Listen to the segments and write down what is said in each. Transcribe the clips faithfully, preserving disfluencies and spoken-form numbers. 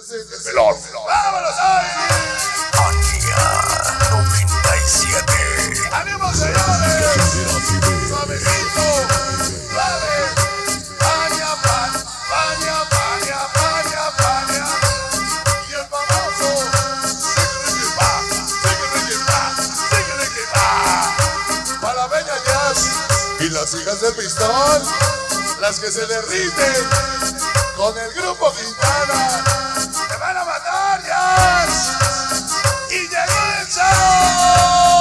el melón. ¡Vámonos hoy! Ania noventa y siete. ¡Ánimo, señores! ¡Suavecito! ¡Suave! ¡Paña, pan! ¡Paña, paña, paña, paña! Y el famoso Sigue-Ricky-Pa, Sigue-Ricky-Pa, Sigue-Ricky-Pa. Para la bella Jazz y las hijas del pistón, las que se derriten con el grupo Quintana. ¡Te van a matar, Jazz! ¡Y llegó el show!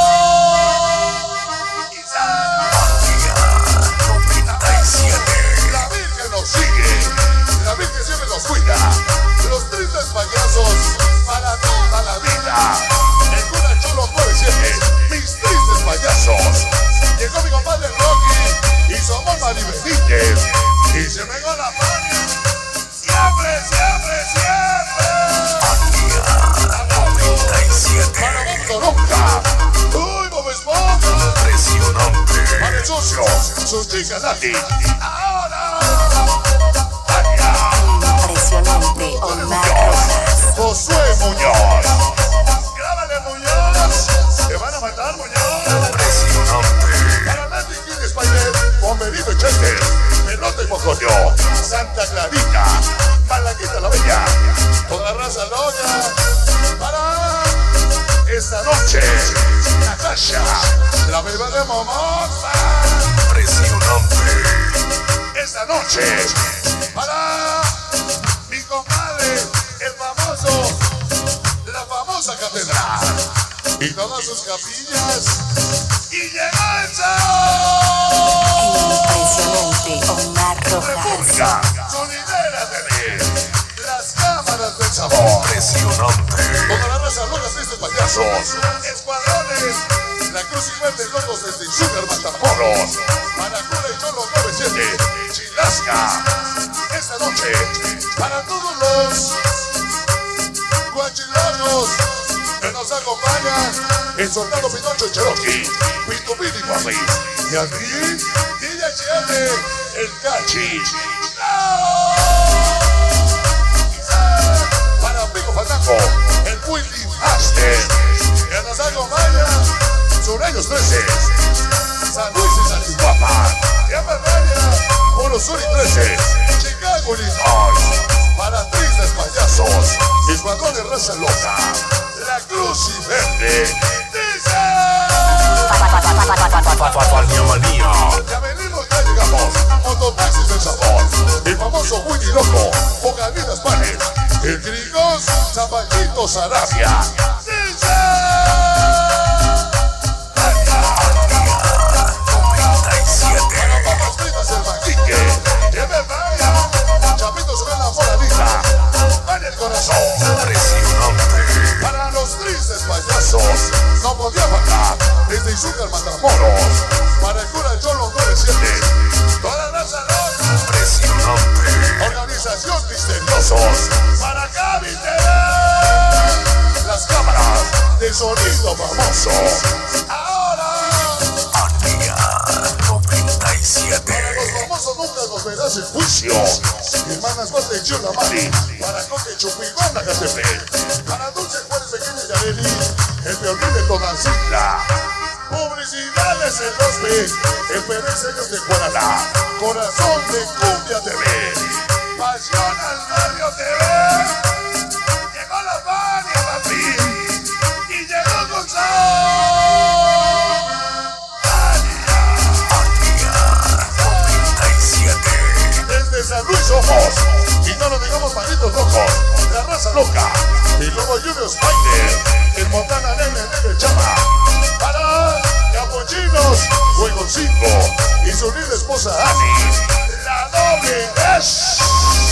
noventa y siete. La Virgen nos sigue, la Virgen siempre nos cuida. Los tristes payasos para toda la vida. El cura Cholo nueve siete, mis tristes payasos. Llegó mi compadre Rocky y su amor Mari Benítez. Y se me con la paña. Siempre, siempre, siempre. Ania noventa y siete. Para Bob Toronca. Uy, Bob Esponja. Impresionante. Para el socio, su chica Nati. Ahora. Ania. Impresionante, Omar Rojas. Josué Muñoz. Grábale, Muñoz. Te van a matar, Muñoz. Impresionante. Para Nati King Spider, Bomberito Chester, Pelote Mocoño, Santa Clarita, Malaquita la Bella, toda raza loca. Para esta noche, Natasha, la beba de Momosa. Impresionante. Esta noche, para mi compadre, el famoso, la famosa catedral y todas sus capillas. Y llegó el show. Impresionante, Omar Rojas. República Sonidera T V, las cámaras del sabor. Impresionante. Toda la raza loca, tristes payasos, escuadrones, la Cruz y Verde, locos desde Sugar Matamoros, Manacula y Cholo nueve siete, Chilasca. Esta noche, para todos los guachilangos que nos acompañan, el soldado Pinocho y Cherokee, Pitupini y Parris, y aquí, D J H L, el Cachi. Para Pico Fandango, el Willy Master, que nos acompaña, Sureños trece, San Luis y Salchihuapa, y en Bermania, Polo Sur y trece, Chicago, Illinois, para tristes payasos, escuadrón de raza loca, la Cruz y Verde, dice. Fania Manía. Ya venimos, ya llegamos, mototaxis del sabor, el famoso Willy Loco, Bocaditas Panes, el Grigos, Zapallito Sarabia, dice. noventa y siete. Para papas fritas el Maquique, lleve vaya, Chapito sube la moradita, en el corazón. Impresionante. Para los tristes payasos, no podía faltar, desde Izúcar Matamoros, para el cura Cholo nueve siete, toda la raza loca, Impresionante. organización misteriosos, para Gaby T V, las cámaras de sonido famoso. Ahora, Ania noventa y para siete. los famosos nunca nos verás en juicio. Mi hermana es atención a Mari, para Coque Chupigón a Catepec, para Dulce Juárez Pequeña Yareli, el violín de Tonancilla. Publicidades en los B, el Pérez Sellos de Guaraná, Corazón de Cumbia T V, Pasión al Barrio T V. Llegó la Fania, papi, y llegó Gonzalo. noventa y siete. Desde San Luis somos, y no lo digamos malditos locos, la raza loca, y luego Junior Spider, el Montana Nene de Chama, para Capuchinos, Juego cinco, y su linda esposa Ani, la doble S.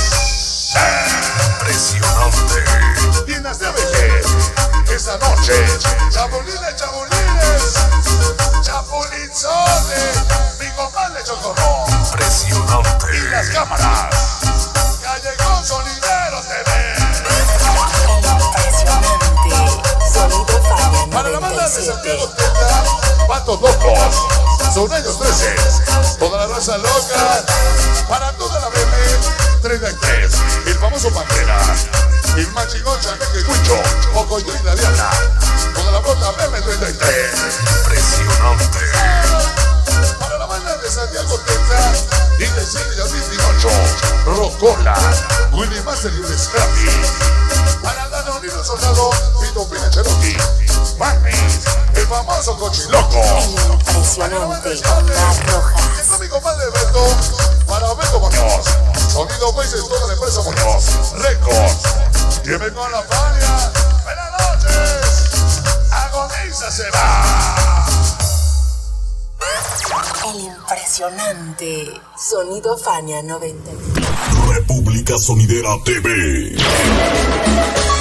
Impresionante. Tiendas de A B G, esta noche, Chapulines, Chapulines, Chapulinzones, mi compadre Chocorrón, y Impresionante. las cámaras, Callejón Sonidero T V. Impresionante. Sonido Fania Para la banda noventa y de siete. Santiago Teta, Patos Locos, Soneños trece, toda la raza loca, para toda la B M treinta y tres, el famoso Pantera, el Chaneque Cucho, Ocoyo y la Diana. Con la bota B M treinta y tres. Impresionante. Para la banda de Santiago, Texas, y de Sevilla veintiocho, Rocola, Willy Master y un Scrappy. Para Dano Unido Soldado, Pito Pina Cherokee, Magnis, el famoso Cochiloco. Impresionante, Omar Rojas. Para mi compadre Beto, para Beto Muñoz, Sonido Países, toda la empresa Muñoz, Records. Lleve con la Fania. Buenas noches. Agoniza se va. El impresionante Sonido Fania noventa. República Sonidera T V.